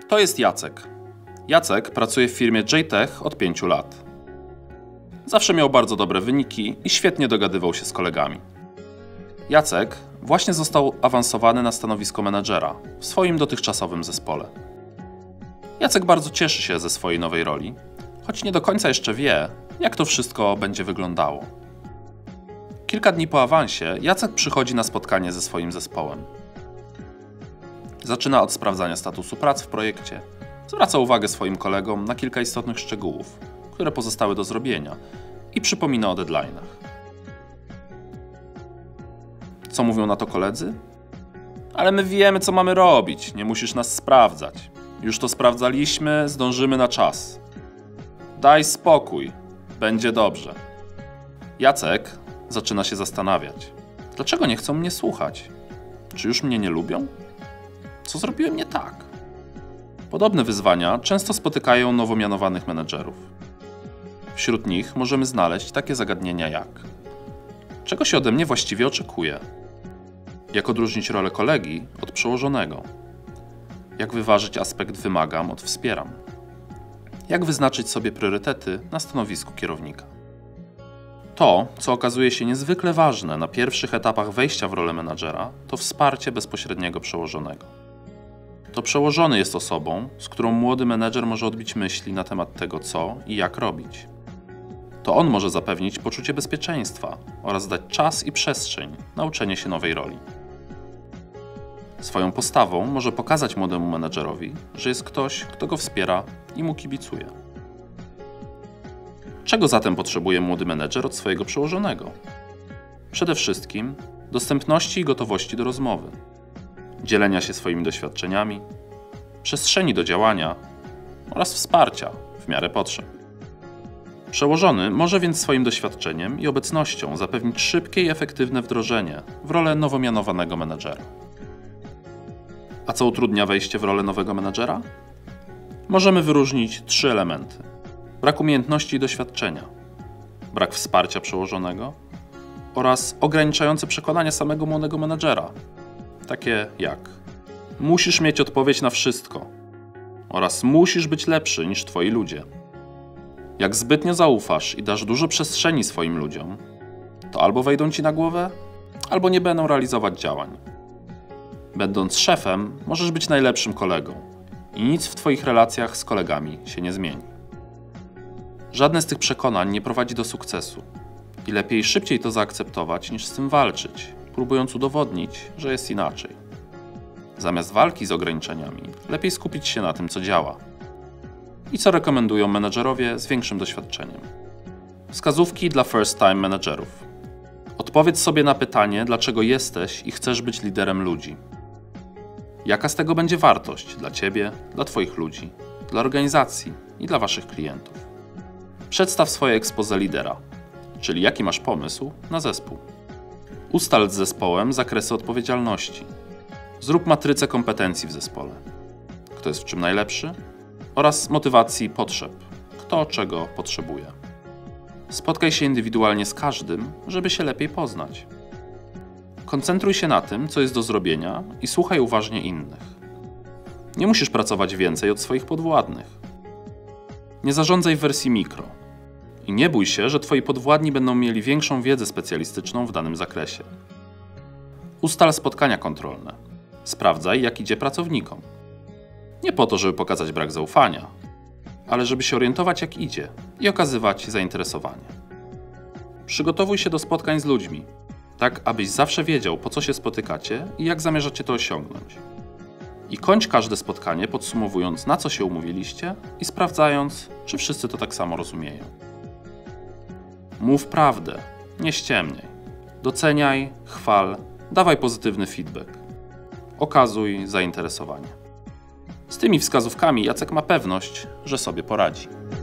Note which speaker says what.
Speaker 1: To jest Jacek. Jacek pracuje w firmie JTech od 5 lat. Zawsze miał bardzo dobre wyniki i świetnie dogadywał się z kolegami. Jacek właśnie został awansowany na stanowisko menedżera w swoim dotychczasowym zespole. Jacek bardzo cieszy się ze swojej nowej roli, choć nie do końca jeszcze wie, jak to wszystko będzie wyglądało. Kilka dni po awansie Jacek przychodzi na spotkanie ze swoim zespołem. Zaczyna od sprawdzania statusu prac w projekcie. Zwraca uwagę swoim kolegom na kilka istotnych szczegółów, które pozostały do zrobienia i przypomina o deadline'ach. Co mówią na to koledzy? Ale my wiemy, co mamy robić, nie musisz nas sprawdzać. Już to sprawdzaliśmy, zdążymy na czas. Daj spokój, będzie dobrze. Jacek zaczyna się zastanawiać. Dlaczego nie chcą mnie słuchać? Czy już mnie nie lubią? Co zrobiłem nie tak? Podobne wyzwania często spotykają nowo mianowanych menedżerów. Wśród nich możemy znaleźć takie zagadnienia jak: czego się ode mnie właściwie oczekuje? Jak odróżnić rolę kolegi od przełożonego? Jak wyważyć aspekt wymagam od wspieram? Jak wyznaczyć sobie priorytety na stanowisku kierownika? To, co okazuje się niezwykle ważne na pierwszych etapach wejścia w rolę menadżera, to wsparcie bezpośredniego przełożonego. To przełożony jest osobą, z którą młody menedżer może odbić myśli na temat tego, co i jak robić. To on może zapewnić poczucie bezpieczeństwa oraz dać czas i przestrzeń na uczenie się nowej roli. Swoją postawą może pokazać młodemu menedżerowi, że jest ktoś, kto go wspiera i mu kibicuje. Czego zatem potrzebuje młody menedżer od swojego przełożonego? Przede wszystkim dostępności i gotowości do rozmowy, dzielenia się swoimi doświadczeniami, przestrzeni do działania oraz wsparcia w miarę potrzeb. Przełożony może więc swoim doświadczeniem i obecnością zapewnić szybkie i efektywne wdrożenie w rolę nowo mianowanego menedżera. A co utrudnia wejście w rolę nowego menedżera? Możemy wyróżnić 3 elementy. Brak umiejętności i doświadczenia, brak wsparcia przełożonego oraz ograniczające przekonania samego młodego menedżera, takie jak: musisz mieć odpowiedź na wszystko oraz musisz być lepszy niż twoi ludzie. Jak zbytnio zaufasz i dasz dużo przestrzeni swoim ludziom, to albo wejdą ci na głowę, albo nie będą realizować działań. Będąc szefem, możesz być najlepszym kolegą i nic w twoich relacjach z kolegami się nie zmieni. Żadne z tych przekonań nie prowadzi do sukcesu i lepiej szybciej to zaakceptować, niż z tym walczyć, próbując udowodnić, że jest inaczej. Zamiast walki z ograniczeniami, lepiej skupić się na tym, co działa. I co rekomendują menedżerowie z większym doświadczeniem. Wskazówki dla first-time menedżerów. Odpowiedz sobie na pytanie, dlaczego jesteś i chcesz być liderem ludzi. Jaka z tego będzie wartość dla ciebie, dla twoich ludzi, dla organizacji i dla waszych klientów. Przedstaw swoje exposé lidera, czyli jaki masz pomysł na zespół. Ustal z zespołem zakresy odpowiedzialności. Zrób matrycę kompetencji w zespole. Kto jest w czym najlepszy? Oraz motywacji i potrzeb. Kto czego potrzebuje. Spotkaj się indywidualnie z każdym, żeby się lepiej poznać. Koncentruj się na tym, co jest do zrobienia i słuchaj uważnie innych. Nie musisz pracować więcej od swoich podwładnych. Nie zarządzaj w wersji mikro. I nie bój się, że twoi podwładni będą mieli większą wiedzę specjalistyczną w danym zakresie. Ustal spotkania kontrolne. Sprawdzaj, jak idzie pracownikom. Nie po to, żeby pokazać brak zaufania, ale żeby się orientować, jak idzie i okazywać zainteresowanie. Przygotowuj się do spotkań z ludźmi, tak abyś zawsze wiedział, po co się spotykacie i jak zamierzacie to osiągnąć. I kończ każde spotkanie podsumowując, na co się umówiliście i sprawdzając, czy wszyscy to tak samo rozumieją. Mów prawdę, nie ściemniaj. Doceniaj, chwal, dawaj pozytywny feedback. Okazuj zainteresowanie. Z tymi wskazówkami Jacek ma pewność, że sobie poradzi.